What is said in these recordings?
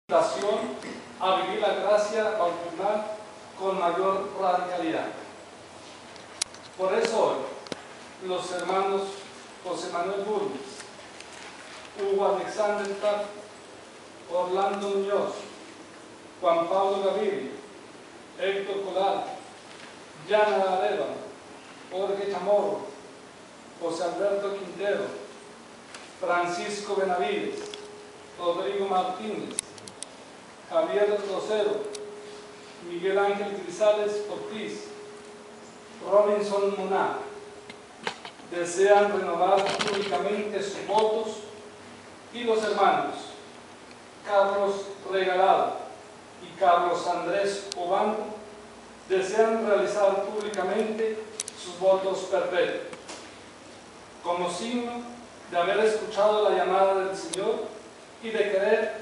A vivir la gracia bautismal con mayor radicalidad. Por eso hoy, los hermanos José Manuel Bulnes, Hugo Alexander Taff, Orlando Muñoz, Juan Pablo Gaviria, Héctor Colar, Yana Arevalo, Jorge Chamorro, José Alberto Quintero, Francisco Benavides, Rodrigo Martínez, Javier Rosero, Miguel Ángel Grisales Ortiz, Robinson Moná, desean renovar públicamente sus votos, y los hermanos Carlos Regalado y Carlos Andrés Obando desean realizar públicamente sus votos perpetuos, como signo de haber escuchado la llamada del Señor y de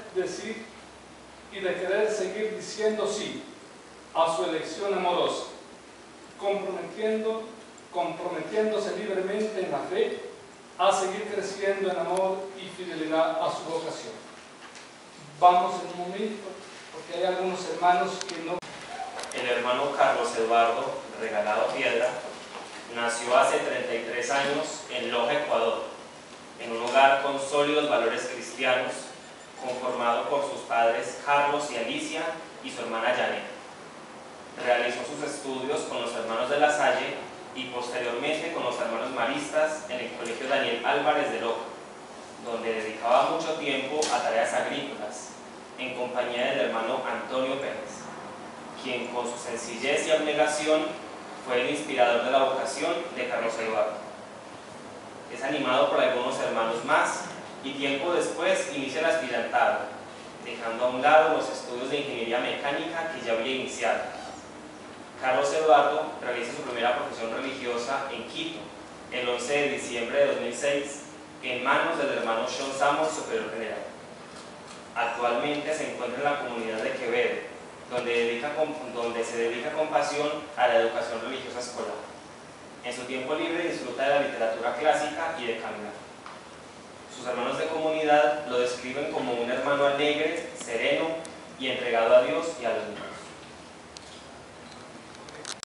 querer seguir diciendo sí a su elección amorosa, comprometiéndose libremente en la fe a seguir creciendo en amor y fidelidad a su vocación. Vamos en un momento, porque hay algunos hermanos que no. El hermano Carlos Eduardo Regalado Piedra nació hace 33 años en Loja, Ecuador, en un hogar con sólidos valores cristianos, conformado por sus padres Carlos y Alicia y su hermana Janet. Realizó sus estudios con los hermanos de La Salle y posteriormente con los hermanos maristas en el Colegio Daniel Álvarez de Loja, donde dedicaba mucho tiempo a tareas agrícolas, en compañía del hermano Antonio Pérez, quien con su sencillez y abnegación fue el inspirador de la vocación de Carlos Eduardo. Es animado por algunos hermanos más y tiempo después inicia el aspirantado, dejando a un lado los estudios de ingeniería mecánica que ya había iniciado. Carlos Eduardo realiza su primera profesión religiosa en Quito, el 11 de diciembre de 2006, en manos del hermano Sean Samos, superior general. Actualmente se encuentra en la comunidad de Quevedo, donde se dedica con pasión a la educación religiosa escolar. En su tiempo libre disfruta de la literatura clásica y de caminar. Sus hermanos de comunidad lo describen como un hermano alegre, sereno y entregado a Dios y a los demás.